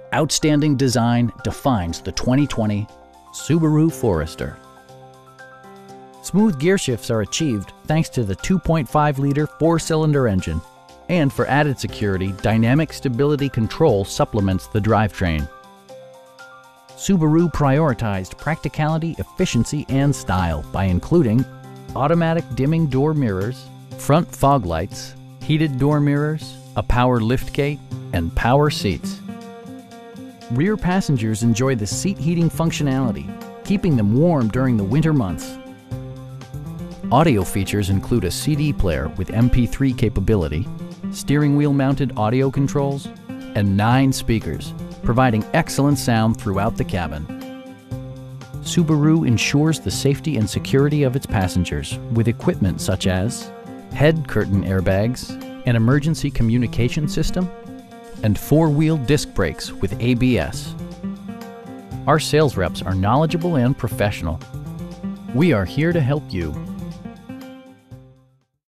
Outstanding design defines the 2020 Subaru Forester. Smooth gear shifts are achieved thanks to the 2.5-liter four-cylinder engine. And for added security, dynamic stability control supplements the drivetrain. Subaru prioritized practicality, efficiency, and style by including automatic dimming door mirrors, front fog lights, heated door mirrors, a power liftgate, and power seats. Rear passengers enjoy the seat heating functionality, keeping them warm during the winter months. Audio features include a CD player with MP3 capability, steering wheel mounted audio controls, and 9 speakers, providing excellent sound throughout the cabin. Subaru ensures the safety and security of its passengers with equipment such as head curtain airbags, an emergency communication system, and 4-wheel disc brakes with ABS. Our sales reps are knowledgeable and professional. We are here to help you.